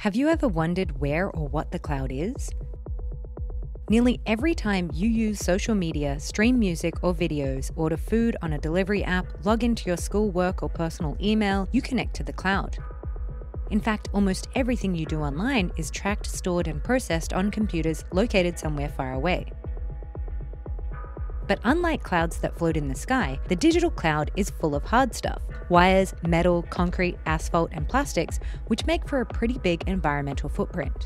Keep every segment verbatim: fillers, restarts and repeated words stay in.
Have you ever wondered where or what the cloud is? Nearly every time you use social media, stream music or videos, order food on a delivery app, log into your school, work or personal email, you connect to the cloud. In fact, almost everything you do online is tracked, stored and processed on computers located somewhere far away. But unlike clouds that float in the sky, the digital cloud is full of hard stuff: wires, metal, concrete, asphalt, and plastics, which make for a pretty big environmental footprint.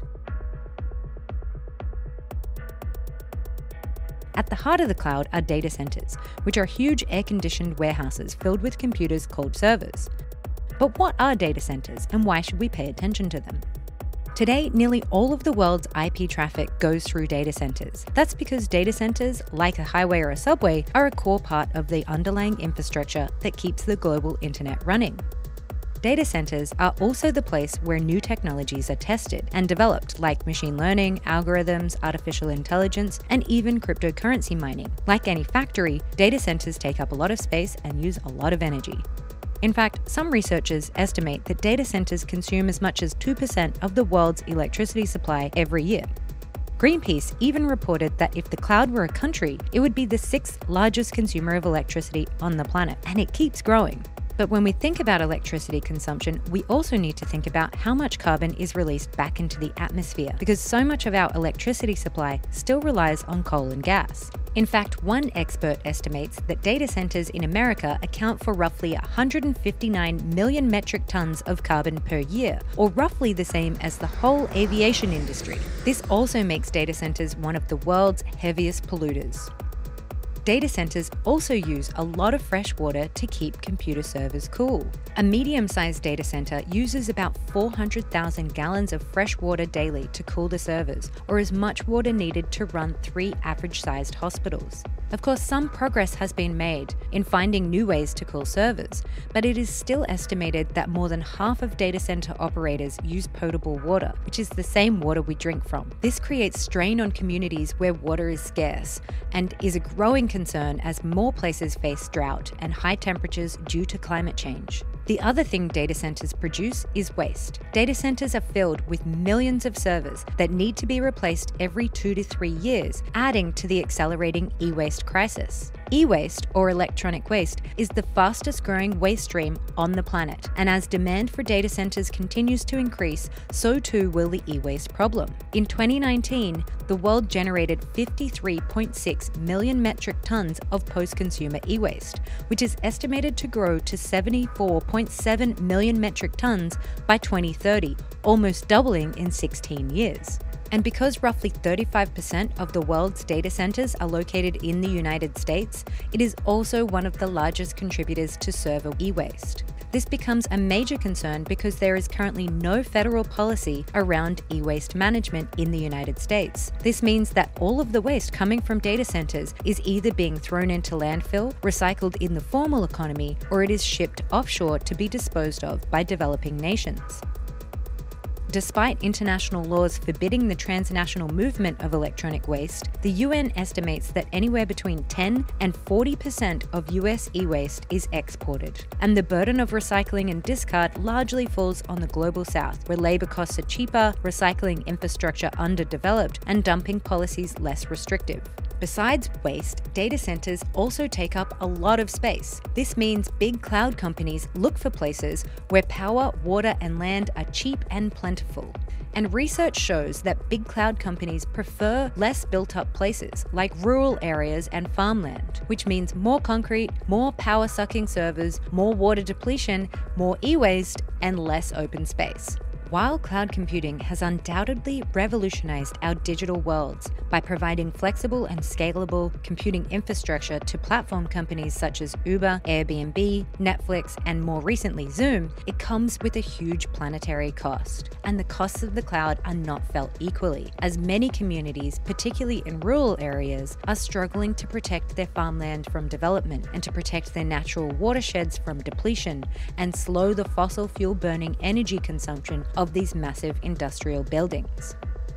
At the heart of the cloud are data centers, which are huge air-conditioned warehouses filled with computers called servers. But what are data centers, and why should we pay attention to them? Today, nearly all of the world's I P traffic goes through data centers. That's because data centers, like a highway or a subway, are a core part of the underlying infrastructure that keeps the global internet running. Data centers are also the place where new technologies are tested and developed, like machine learning, algorithms, artificial intelligence, and even cryptocurrency mining. Like any factory, data centers take up a lot of space and use a lot of energy. In fact, some researchers estimate that data centers consume as much as two percent of the world's electricity supply every year. Greenpeace even reported that if the cloud were a country, it would be the sixth largest consumer of electricity on the planet, and it keeps growing. But when we think about electricity consumption, we also need to think about how much carbon is released back into the atmosphere, because so much of our electricity supply still relies on coal and gas. In fact, one expert estimates that data centers in America account for roughly one hundred fifty-nine million metric tons of carbon per year, or roughly the same as the whole aviation industry. This also makes data centers one of the world's heaviest polluters. Data centers also use a lot of fresh water to keep computer servers cool. A medium-sized data center uses about four hundred thousand gallons of fresh water daily to cool the servers, or as much water needed to run three average-sized hospitals. Of course, some progress has been made in finding new ways to cool servers, but it is still estimated that more than half of data center operators use potable water, which is the same water we drink from. This creates strain on communities where water is scarce, and is a growing concern as more places face drought and high temperatures due to climate change. The other thing data centers produce is waste. Data centers are filled with millions of servers that need to be replaced every two to three years, adding to the accelerating e-waste crisis. E-waste, or electronic waste, is the fastest growing waste stream on the planet, and as demand for data centers continues to increase, so too will the e-waste problem. In twenty nineteen, the world generated fifty-three point six million metric tons of post-consumer e-waste, which is estimated to grow to seventy-four point seven million metric tons by twenty thirty, almost doubling in sixteen years. And because roughly thirty-five percent of the world's data centers are located in the United States, it is also one of the largest contributors to server e-waste. This becomes a major concern because there is currently no federal policy around e-waste management in the United States. This means that all of the waste coming from data centers is either being thrown into landfill, recycled in the formal economy, or it is shipped offshore to be disposed of by developing nations. Despite international laws forbidding the transnational movement of electronic waste, the U N estimates that anywhere between ten and forty percent of U S e-waste is exported. And the burden of recycling and discard largely falls on the global south, where labor costs are cheaper, recycling infrastructure underdeveloped, and dumping policies less restrictive. Besides waste, data centers also take up a lot of space. This means big cloud companies look for places where power, water, and land are cheap and plentiful. And research shows that big cloud companies prefer less built-up places, like rural areas and farmland, which means more concrete, more power-sucking servers, more water depletion, more e-waste, and less open space. While cloud computing has undoubtedly revolutionized our digital worlds by providing flexible and scalable computing infrastructure to platform companies such as Uber, Airbnb, Netflix, and more recently Zoom, it comes with a huge planetary cost. And the costs of the cloud are not felt equally, as many communities, particularly in rural areas, are struggling to protect their farmland from development and to protect their natural watersheds from depletion and slow the fossil fuel burning energy consumption of these massive industrial buildings.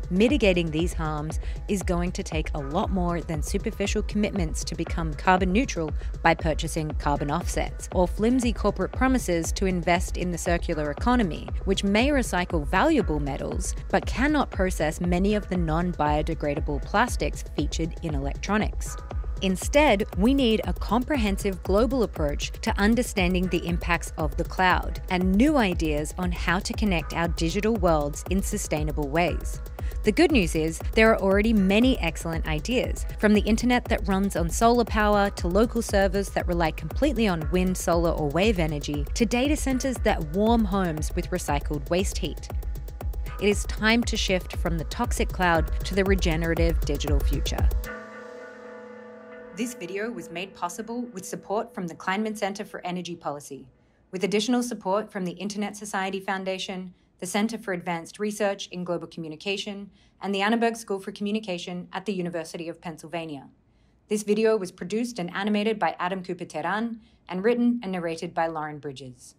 Mitigating these harms is going to take a lot more than superficial commitments to become carbon neutral by purchasing carbon offsets, or flimsy corporate promises to invest in the circular economy, which may recycle valuable metals but cannot process many of the non-biodegradable plastics featured in electronics. Instead, we need a comprehensive global approach to understanding the impacts of the cloud and new ideas on how to connect our digital worlds in sustainable ways. The good news is there are already many excellent ideas, from the internet that runs on solar power to local servers that rely completely on wind, solar, or wave energy, to data centers that warm homes with recycled waste heat. It is time to shift from the toxic cloud to the regenerative digital future. This video was made possible with support from the Kleinman Center for Energy Policy, with additional support from the Internet Society Foundation, the Center for Advanced Research in Global Communication, and the Annenberg School for Communication at the University of Pennsylvania. This video was produced and animated by Adam Cooper Terán and written and narrated by Lauren Bridges.